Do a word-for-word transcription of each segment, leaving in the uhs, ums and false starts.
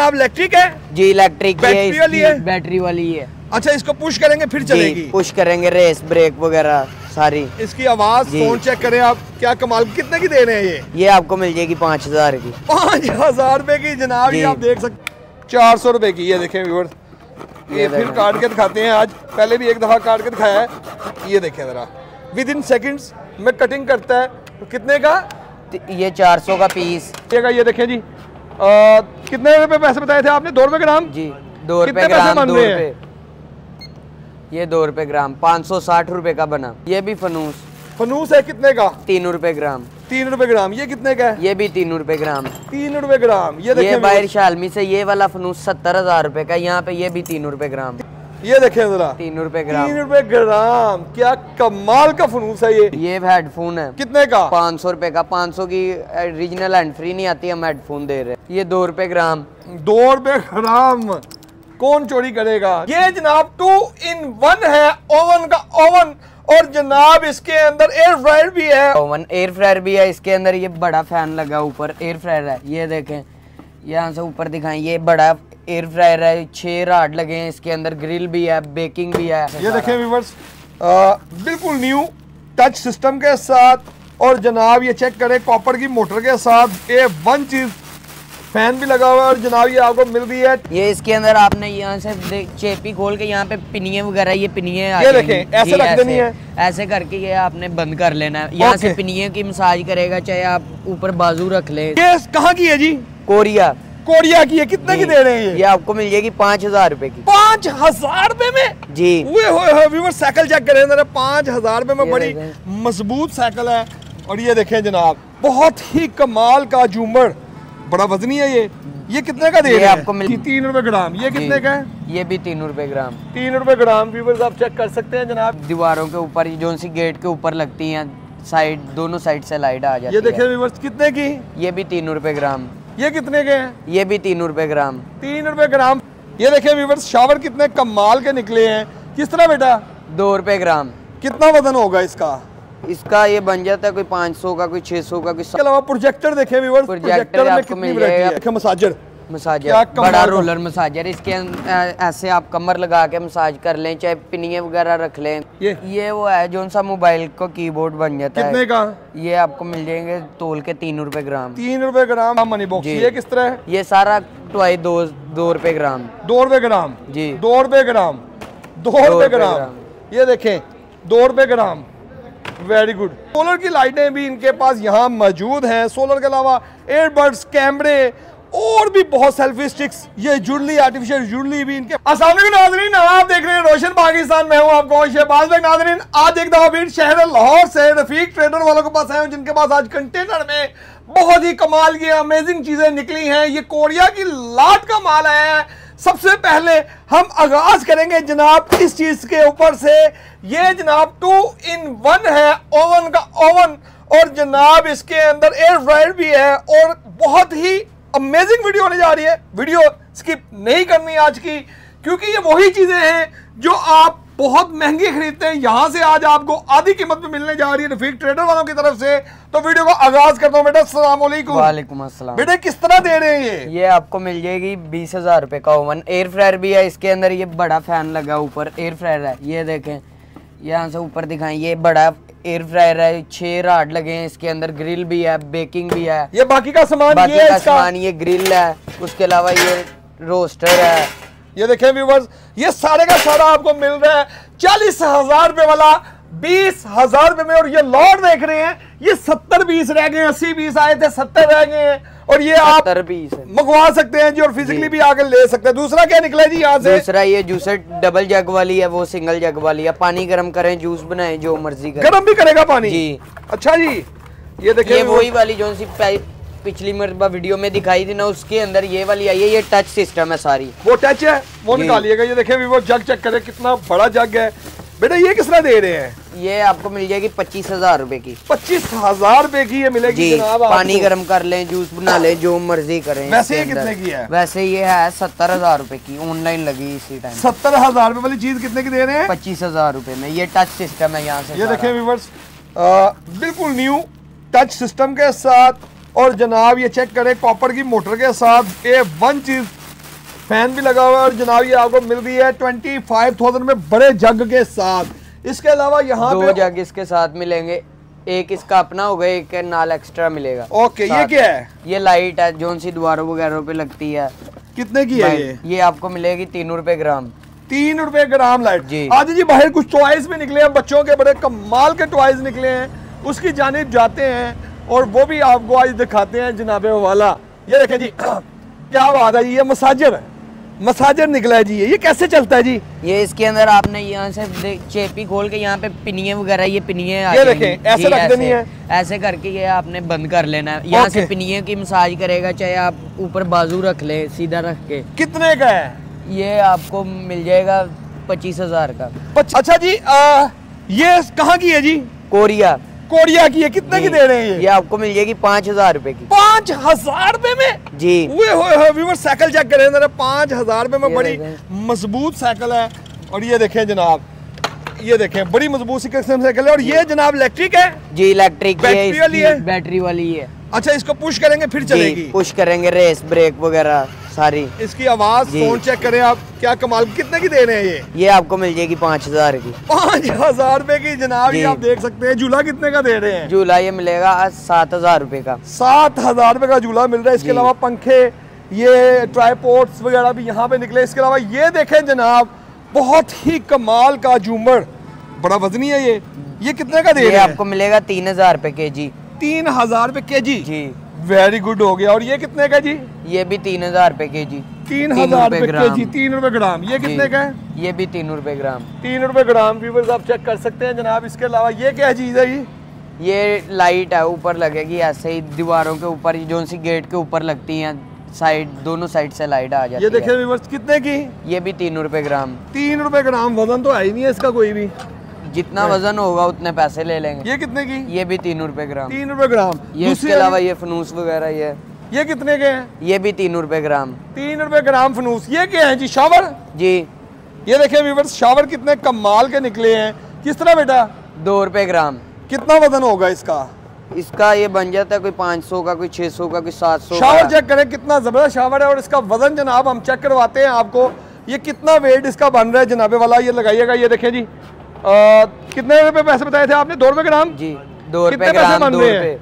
आप इलेक्ट्रिक है जी? Electric battery वाली है? बैटरी वाली है। अच्छा, इसको पुश करेंगे फिर चलेगी? पुश करेंगे, रेस ब्रेक वगैरह सारी। इसकी आवाज साउंड चेक करें आप, क्या कमाल। कितने की दे रहे हैं ये? ये आपको मिल जाएगी पाँच हजार की। पाँच हजार रुपए की जनाब, ये आप देख सकते। चार सौ रुपए की। ये देखें व्यूअर्स, ये फिर काट के दिखाते हैं। आज पहले भी एक दफा काट के दिखाया है। ये देखें जरा, विद इन सेकेंड्स में कटिंग करता है। तो कितने का? ये चार सौ का पीस। ये देखें जी, आ, कितने रुपए पैसे बताए थे आपने? दो रुपए ग्राम जी? दो रुपए ग्राम, दो रुपए। ये दो रुपए ग्राम, पाँच सौ साठ रुपए का बना। ये भी फनूस फनूस है, कितने का? तीन रुपए ग्राम। तीन रुपए ग्राम। ये कितने का है? ये भी तीन रुपए ग्राम। तीन रुपए ग्राम। ये ये बाहर शालमी से ये वाला फनूस सत्तर हजार रुपए का, यहाँ पे ये भी तीन रुपए ग्राम। ये देखें जरा, तीन रुपए ग्राम। तीन रुपए ग्राम, क्या कमाल का फनूस है ये। ये हेडफोन है। कितने का? पाँच सौ रुपए का। पाँच सौ की ओरिजिनल एंड फ्री नहीं आती, हम हेडफोन दे रहे हैं। ये दो रुपए ग्राम। दो रुपए ग्राम कौन चोरी करेगा? ये जनाब टू इन वन है, ओवन का ओवन। और जनाब इसके अंदर एयर फ्रायर भी है। ओवन एयर फ्रायर भी है इसके अंदर। ये बड़ा फैन लगा ऊपर, एयर फ्रायर है। ये देखें, यहाँ से ऊपर दिखाएं, ये बड़ा एयर फ्रायर है। छह राड लगे हैं इसके अंदर, ग्रिल भी है, बेकिंग भी है। ये देखें व्यूअर्स, बिल्कुल न्यू टच सिस्टम के साथ। और जनाब ये चेक करें, कॉपर की मोटर के साथ। ये वन चीज फैन भी लगा हुआ है। और जनाब ये आपको मिल रही है। ये इसके अंदर आपने यहाँ से चेपी खोल के यहाँ पे पिनिये वगैरह, ये पिनिये ये देखें, ऐसे रख देनी है। ऐसे करके ये आपने बंद कर लेना है। यहाँ से पिनिये की मसाज करेगा, चाहे आप ऊपर बाजू रख ले। ये कहाँ की है जी? कोरिया। कोरिया की है। कितने की दे रहे हैं ये? ये आपको मिल जाएगी पाँच हजार रुपए की। पाँच हजार रुपए में जी? व्यूअर्स साइकिल चेक करें जरा, पाँच हजार रुपए में बड़ी मजबूत साइकिल है। और ये देखें जनाब, बहुत ही कमाल का झूमर, बड़ा वजनी है ये। ये कितने का दे रहे हैं? आपको मिल तीन रुपए ग्राम। ये कितने का है? ये भी तीन रुपए ग्राम। तीन रुपए ग्राम व्यूअर्स आप चेक कर सकते हैं जनाब। दीवारों के ऊपर जो सी गेट के ऊपर लगती हैं, साइड दोनों साइड से लाइट आ जाती है। ये देखिए व्यूअर्स, कितने की? ये भी तीन रुपए ग्राम। ये कितने के हैं? ये भी तीन रुपए ग्राम। तीन रुपए ग्राम। ये देखिए व्यूअर्स, शावर कितने कमाल के निकले हैं। किस तरह बेटा? दो रुपए ग्राम। कितना वजन होगा इसका? इसका ये बन जाता है कोई पाँच सौ का, कोई छह सौ का। कोई इसके अलावा प्रोजेक्टर देखें व्यूअर्स, प्रोजेक्टर में कितनी वैरायटी है। देखिए मसाजर, मसाजर, बड़ा रोलर मसाजर। इसके ऐसे आप कमर लगा के मसाज कर लें, चाहे पिनिये वगैरह रख लें। ये ये वो है जो सा मोबाइल को कीबोर्ड बन जाता है। कितने का? ये आपको मिल जाएंगे तोल के तीन रुपए ग्राम। तीन रुपए ग्राम मनी बॉक्स। ये किस तरह है? ये सारा टॉय दो दो रुपए ग्राम। दो रुपए ग्राम जी? दो रुपए ग्राम। दो रुपए ग्राम। ये देखें, दो रुपए ग्राम। Very good. सोलर की लाइटें भी इनके पास यहाँ मौजूद हैं। सोलर के अलावा एयरबड्स, कैमरे और भी बहुत सेल्फी स्टिक्स, ये जुड़ली, आर्टिफिशियल जुड़ली भी इनके। अस्सलाम वालेकुम नाज़रीन, आप देख रहे हैं रोशन पाकिस्तान। मैं हूं आपको शहबाज भाई। नाज़रीन, आज एक दफा फिर शहर लाहौर से रफीक ट्रेडर वालों के पास आए हूं, जिनके पास आज कंटेनर में बहुत ही कमाल की अमेजिंग चीजें निकली हैं। ये कोरिया की लाट का माल आया है। सबसे पहले हम आगाज करेंगे जनाब इस चीज के ऊपर से। ये जनाब टू इन वन है, ओवन का ओवन। और जनाब इसके अंदर एयर फ्रायर भी है। और बहुत ही अमेजिंग वीडियो होने जा रही है। वीडियो स्किप नहीं करनी आज की, क्योंकि ये वही चीजें हैं जो आप बहुत महंगी खरीदते हैं। यहां से आज आपको आधी कीमत में मिलने जा रही है रफीक ट्रेडर वालों की तरफ से। तो वीडियो को आगाज करता हूं। बेटा अस्सलाम वालेकुम। वालेकुम अस्सलाम। बेटे किस तरह दे रहे हैं ये? ये आपको मिल जाएगी बीस हजार रुपए का ओवन। एयर फ्रायर भी है इसके अंदर। ये बड़ा फैन लगा ऊपर, एयर फ्रायर है। ये देखें, यहाँ से ऊपर दिखाएं, ये बड़ा एयर फ्रायर है। छह राड लगे हैं इसके अंदर, ग्रिल भी है, बेकिंग भी है। ये बाकी का सामान, बाकी ये का इसका सामान, ये ग्रिल है। उसके अलावा ये रोस्टर है। ये देखें व्यूअर्स, ये सारे का सारा आपको मिल रहा है चालीस हजार रुपए वाला बीस हजार रुपए में। और ये लॉट देख रहे हैं, ये सत्तर बीस रह गए, अस्सी बीस आए थे, सत्तर रह गए हैं। और ये आप मंगवा सकते हैं जी, और फिजिकली भी आकर ले सकते हैं। दूसरा क्या निकला जी यहाँ से? दूसरा ये जूसर डबल जग वाली है, वो सिंगल जग वाली है। पानी गर्म करें, जूस बनाएं, जो मर्जी करें। गर्म भी करेगा पानी जी? अच्छा जी। ये देखिए, ये वही वाली जो सी पिछली मरतबा वीडियो में दिखाई थी ना, उसके अंदर ये वाली आई है। ये टच सिस्टम है सारी। वो टच है, वो निकालिएगा। ये देखिए वो जग चेक करें, कितना बड़ा जग है। बेटा ये किस तरह दे रहे हैं? ये आपको मिल जाएगी पच्चीस हजार रुपए की। पच्चीस हजार रुपए की ये मिलेगी जनाब। पानी गर्म कर लें, जूस बना लें, जो मर्जी करें। वैसे ये कितने की है? वैसे ये है सत्तर हजार रुपए की, ऑनलाइन लगी इसी टाइम। सत्तर हजार रुपए वाली चीज कितने की दे रहे हैं? पच्चीस हजार रुपए में। ये टच सिस्टम है यहाँ से। ये देखें व्यूअर्स, बिल्कुल न्यू टच सिस्टम के साथ। और जनाब ये चेक करें, कॉपर की मोटर के साथ। ये वन चीज फैन भी लगा हुआ है और जनाब ये आपको मिल रही है ट्वेंटी फाइव थाउजेंड में बड़े जग के साथ। इसके अलावा यहाँ दो जग इसके साथ मिलेंगे, एक इसका अपना होगा, एक नाल एक्स्ट्रा मिलेगा। ओके, ये क्या है? ये लाइट है जो सी दीवारों वगैरह पे लगती है। कितने की है ये? ये आपको मिलेगी तीन रुपए ग्राम। तीन रुपए ग्राम लाइट जी। आज जी बाहर कुछ टॉयज भी निकले हैं, बच्चों के बड़े कमाल के टॉयज निकले हैं, उसकी जानिब जाते हैं और वो भी आपको आज दिखाते हैं जनाबे वाला। ये देखें जी क्या बात है जी, ये मसाजर मसाजर निकला है जी। ये ये कैसे चलता है जी? ये इसके अंदर आपने यहाँ से चेपी खोल के यहाँ पे पिनिये वगैरह, ये पिनिये ये देखें ऐसे रख देनी है, ऐसे करके ये आपने बंद कर लेना है। यहाँ से पिनिये की मसाज करेगा, चाहे आप ऊपर बाजू रख ले सीधा रख के। कितने का है ये? आपको मिल जाएगा पच्चीस हजार का। अच्छा जी, आ, ये कहाँ की है जी? कोरिया। कोरिया की है। कितने की दे रहे हैं ये? ये आपको मिल जाएगी पाँच हजार रुपए की। पाँच हजार रुपए में जी। व्यूअर साइकिल चेक करें जरा, पाँच हजार रुपए में बड़ी मजबूत साइकिल है। और ये देखें जनाब, ये देखें बड़ी मजबूत साइकिल है। और ये जनाब इलेक्ट्रिक है जी, इलेक्ट्रिक बैटरी वाली है। बैटरी वाली है। अच्छा, इसको पुश करेंगे फिर चलेगी? पुश करेंगे, रेस ब्रेक वगैरह सारी। इसकी आवाज साउंड चेक करें आप, क्या कमाल। कितने की दे रहे हैं ये? ये आपको मिल जाएगी पाँच हजार की। पाँच हजार रुपए की जनाब, ये आप देख सकते हैं। झूला कितने का दे रहे हैं? झूला ये मिलेगा सात हजार रुपए का। सात हजार रुपए का झूला मिल रहा है। इसके अलावा पंखे, ये ट्राइपॉड्स वगैरह भी यहाँ पे निकले। इसके अलावा ये देखें जनाब, बहुत ही कमाल का झूमर, बड़ा वजनी है ये। ये कितने का दे रहे हैं? आपको मिलेगा तीन हजार रुपए के जी। तीन हजार रुपए के जी जी। वेरी गुड हो गया। और ये कितने का जी? ये भी तीन हजार रुपए के जी। तीन हजार रुपए के जी, तीन रुपए ग्राम। ये कितने का है? ये भी तीन रुपए ग्राम। तीन रुपए ग्राम व्यूअर्स आप चेक कर सकते हैं जनाब। इसके अलावा ये क्या चीज है जी? ये लाइट है, ऊपर लगेगी ऐसे ही दीवारों के ऊपर, जो सी गेट के ऊपर लगती हैं, साइड दोनों साइड से लाइट आ जाती है। ये देखिए व्यूअर्स, कितने की? ये भी तीन रुपए ग्राम। तीन रुपए ग्राम। वजन तो है ही नहीं है इसका कोई भी। जितना वजन होगा उतने पैसे ले लेंगे। ये कितने की? ये भी तीन रुपए ग्राम। तीन रुपए ग्राम। ये इसके अलावा ये फनूस वगैरह, ये ये कितने के हैं? ये भी तीन रुपए ग्राम। तीन रुपए ग्राम फनूस। ये क्या है जी? शावर जी। ये देखिए व्यूअर्स, शावर कितने कमाल के निकले हैं। किस तरह बेटा? दो रुपए ग्राम। कितना वजन होगा इसका? इसका ये बन जाता है कोई पाँच सौ का, कोई छह सौ का, कोई सात सौ। शावर चेक करें कितना जबरदस्त शावर है। और इसका वजन जनाब हम चेक करवाते हैं आपको। ये कितना वेट इसका बन रहा है जनाबे वाला, ये लगाइएगा। ये देखें जी, आ, कितने रुपए पैसे बताए थे आपने? दो रुपए ग्राम जी। दो रुपए ग्राम। दो रुपए।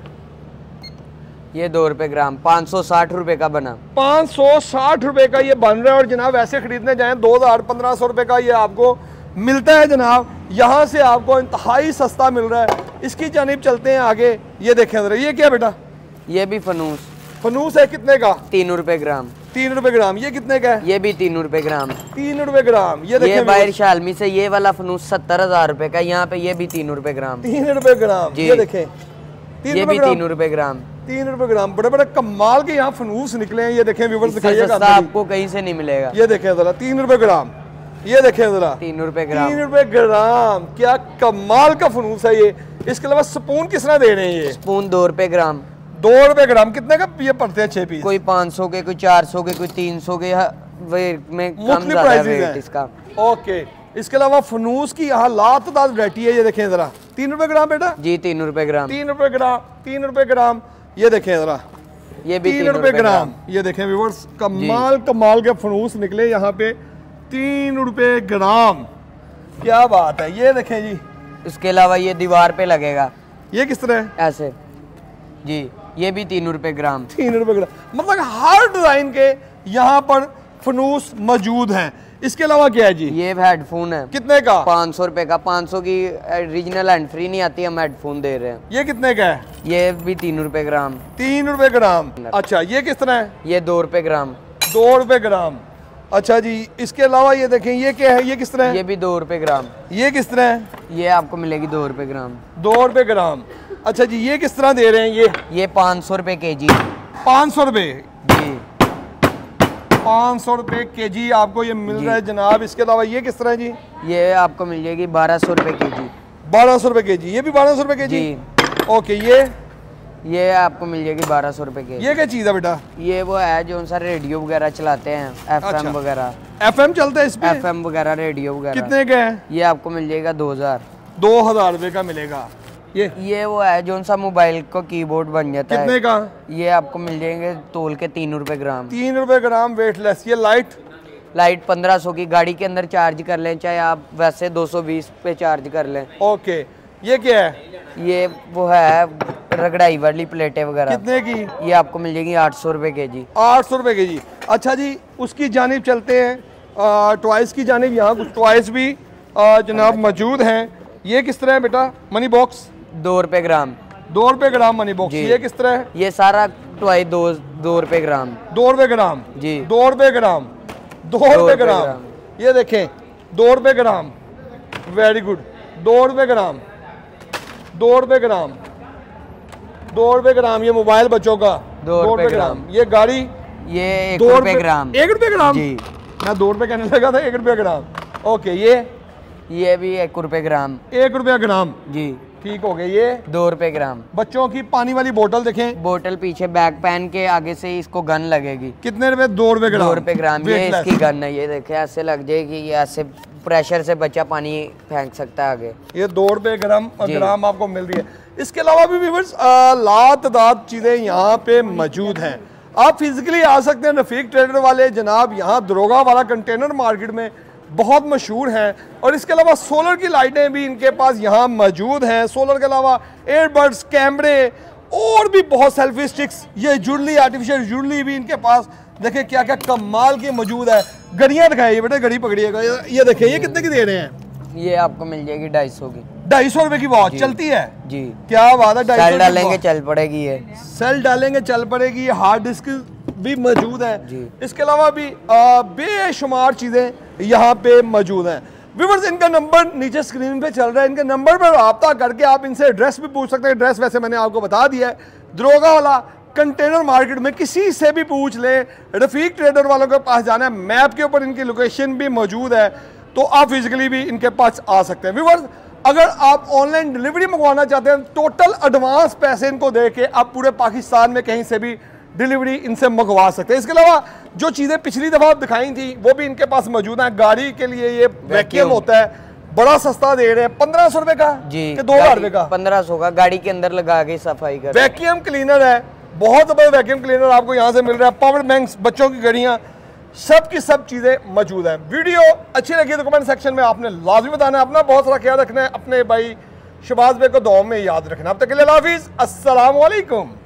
ये दो रुपए ग्राम, पाँच सौ साठ रुपए का बना। पाँच सौ साठ रुपए का ये बन रहा है। और जनाब ऐसे खरीदने जाएं दो हजार पंद्रह सौ रुपए का ये आपको मिलता है जनाब। यहाँ से आपको इंतहाई सस्ता मिल रहा है। इसकी जानिब चलते हैं आगे। ये देखें जरा, ये क्या बेटा? ये भी फनूस। फनूस है। कितने का? तीन रुपए ग्राम। तीन रुपए ग्राम। ये कितने का है? ये भी तीन रुपए ग्राम। तीन रुपए ग्राम। ये ये बाहर शालमी से ये वाला फनूस सत्तर हजार रुपए का, यहाँ पे ये भी तीन रुपए ग्राम। तीन रुपए ग्राम। ये देखें, ये भी तीन रुपए ग्राम। तीन रुपए ग्राम। बड़े बड़े कमाल के यहाँ फनूस निकले हैं। ये देखें व्यूअर्स, दिखाइएगा, आपको कहीं से नहीं मिलेगा। ये देखें जरा, तीन रुपए ग्राम। ये देखें जरा, तीन रुपए ग्राम। तीन रुपए ग्राम। क्या कमाल का फनूस है ये। इसके अलावा स्पून किस तरह दे रहे हैं ये? स्पून दो रुपए ग्राम। दो रुपए ग्राम। कितने का ये पड़ते हैं? छह पीस। कोई पाँच सौ के, कोई चार सौ के, कोई तीन सौ के, वेट में कम ज्यादा वेट इसका। ओके। इसके अलावा फनूस की यहाँ लातादाद वैरायटी है। ये देखें जरा, तीन रुपए ग्राम बेटा? जी, तीन रुपए ग्राम। तीन रुपए ग्राम। तीन रुपए ग्राम। ये देखें जरा, ये भी तीन रुपए ग्राम। ये देखें व्यूअर्स, कमाल कमाल के फनूस निकले यहाँ पे। तीन रुपए ग्राम। क्या बात है। ये देखें जी। इसके अलावा ये दीवार पे लगेगा। ये किस तरह है? ऐसे जी। ये भी तीन रुपए ग्राम। तीन रुपए ग्राम। मतलब हर डिजाइन के यहाँ पर फनूस मौजूद हैं। इसके अलावा क्या है जी? ये हेडफोन है। कितने का? पाँच सौ रुपए का। पाँच सौ की ओरिजिनल हैंड फ्री नहीं आती, हम हेडफोन दे रहे हैं। ये कितने का है? ये भी तीन रुपए ग्राम। तीन रुपए ग्राम। अच्छा, ये किस तरह है? ये दो रुपए ग्राम। दो रुपए ग्राम। अच्छा जी। इसके अलावा ये देखें, ये क्या है? ये किस तरह है? ये भी दो रुपए ग्राम। ये किस तरह है? ये आपको मिलेगी दो रुपए ग्राम। दो रुपए ग्राम। अच्छा जी। ये किस तरह दे रहे हैं? ये ये पाँच सौ रुपए के जी। पाँच सौ रुपए जी। पाँच सौ रुपए के जी आपको ये मिल रहा है जनाब। इसके अलावा ये किस तरह है जी? ये आपको मिल जाएगी बारह सौ रुपए के जी। बारह सौ रुपए के जी। ये भी बारह सौ रुपए के जी। ओके। ये ये आपको मिल जाएगी बारह सौ रुपए के। ये क्या चीज़ है बेटा? ये वो है जो सा रेडियो वगैरह चलाते हैं, एफएम अच्छा। वगैरह। एफएम चलता है इस पे? एफएम वगैरह, रेडियो वगैरह। कितने का है? ये आपको मिल जाएगा दो हजार। दो हजार रुपए का मिलेगा। ये ये वो है जो सा मोबाइल को कीबोर्ड बन जाता कितने है। का? ये आपको मिल जाएंगे तोल के तीन रुपए ग्राम। तीन रुपए ग्राम वेटलेस। ये लाइट? लाइट पंद्रह सौ की, गाड़ी के अंदर चार्ज कर लें, चाहे आप वैसे दो सौ बीस पे चार्ज कर लें। ओके, ये क्या है? ये वो है रगड़ाई वाली प्लेटें वगैरह। कितने की? ये आपको मिल जाएगी आठ सौ रुपए के जी। आठ सौ रुपए के जी। अच्छा जी, उसकी जानिब चलते हैं, टॉयज की जानिब। यहाँ कुछ टॉयज भी आ, जनाब मौजूद हैं। ये किस तरह है बेटा मनी बॉक्स? दो रुपए ग्राम। दो रुपए ग्राम मनी बॉक्स। ये किस तरह है? ये सारा टॉय दो दो रुपए ग्राम। दो रुपए ग्राम जी। दो रुपए ग्राम दो रुपए ग्राम। ये देखें, दो रुपए ग्राम, वेरी गुड। दो रुपए ग्राम, दो रुपए ग्राम, दो रुपए ग्राम। ये मोबाइल बच्चों का दो रुपए ग्राम। ये गाड़ी ये एक रुपए ग्राम। एक रुपए ग्राम जी। मैं दो रुपए कहने लगा था, एक रुपए ग्राम। ओके, ये ये भी एक रुपए ग्राम। एक रुपया ग्राम जी, ठीक हो गए। ये दो रुपए ग्राम। बच्चों की पानी वाली बोतल देखें, बोतल पीछे बैग पहन के आगे से इसको गन लगेगी। कितने रुपए? दो रुपए ग्राम। दो रुपए ग्राम। ये इसकी गन है, ये देखे ऐसे लग जाएगी, ये ऐसे प्रेशर से बच्चा पानी फेंक सकता है आगे। ये दो रुपए ग्राम ग्राम आपको मिल रही है। इसके अलावा भी व्यूअर्स लातदाद चीजें यहाँ पे मौजूद हैं। आप फिजिकली आ सकते हैं। रफीक ट्रेडर वाले जनाब यहाँ दरोगा वाला कंटेनर मार्केट में बहुत मशहूर हैं। और इसके अलावा सोलर की लाइटें भी इनके पास यहाँ मौजूद हैं। सोलर के अलावा एयरबड्स, कैमरे और भी बहुत सेल्फी स्टिक्स, ये जुड़ली, आर्टिफिशियल जुड़ली भी इनके पास देखिए क्या क्या कमाल की मौजूद है। घड़ियाँ दिखाइए बेटे, घड़ी पकड़िएगा। ये देखिए, ये कितने की दे रहे हैं? ये आपको मिल जाएगी ढाई सौ की। ढाई सौ रुपए की वॉच चलती है जी। क्या बात है। सेल डालेंगे चल पड़ेगी। ये सेल डालेंगे चल पड़ेगी। हार्ड डिस्क भी मौजूद है जी। इसके अलावा भी बेशुमार चीजें यहाँ पे मौजूद हैं। व्यूअर्स, इनका नंबर नीचे स्क्रीन पे चल रहा है। इनके नंबर पर रब्ता करके आप इनसे एड्रेस भी पूछ सकते हैं। एड्रेस वैसे मैंने आपको बता दिया है, दरोगा वाला कंटेनर मार्केट में। किसी से भी पूछ ले, रफीक ट्रेडर वालों के पास जाना है, मैप के ऊपर इनकी लोकेशन भी मौजूद है, तो आप फिजिकली भी इनके पास आ सकते हैं। व्यूअर्स, अगर आप ऑनलाइन डिलीवरी मंगवाना चाहते हैं, टोटल एडवांस पैसे इनको दे के आप पूरे पाकिस्तान में कहीं से भी डिलीवरी इनसे मंगवा सकते हैं। इसके अलावा जो चीज़ें पिछली दफ़ा दिखाई थी वो भी इनके पास मौजूद हैं। गाड़ी के लिए ये वैक्यूम होता है, बड़ा सस्ता दे रहे हैं, पंद्रह सौ रुपए का जी, कि दो हजार रुपए का? पंद्रह सौ का। गाड़ी के अंदर लगा के सफाई कर। वैक्यूम क्लीनर है, बहुत जबरदस्त वैक्यूम क्लीनर आपको यहाँ से मिल रहा है। पावर बैंक्स, बच्चों की घड़ियाँ, सब की सब चीज़ें मौजूद हैं। वीडियो अच्छी लगी तो कमेंट सेक्शन में आपने लाजमी बताना है। अपना बहुत सारा ख्याल रखना है, अपने भाई शबाज भाई को दुआ में याद रखना। अब तक के लिए अल्लाह हाफिज़, अस्सलाम वालेकुम।